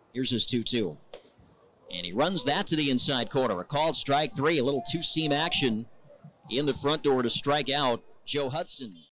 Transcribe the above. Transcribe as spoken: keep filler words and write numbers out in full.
Here's his two two. And he runs that to the inside corner. A called strike three, a little two-seam action in the front door to strike out Joe Hudson.